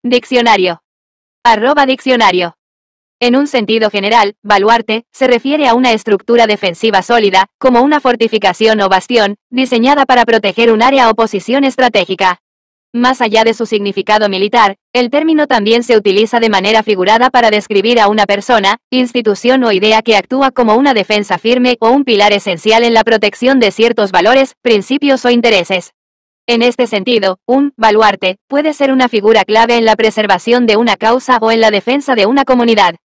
Diccionario. @diccionario. En un sentido general, baluarte se refiere a una estructura defensiva sólida, como una fortificación o bastión, diseñada para proteger un área o posición estratégica. Más allá de su significado militar, el término también se utiliza de manera figurada para describir a una persona, institución o idea que actúa como una defensa firme o un pilar esencial en la protección de ciertos valores, principios o intereses. En este sentido, un baluarte puede ser una figura clave en la preservación de una causa o en la defensa de una comunidad.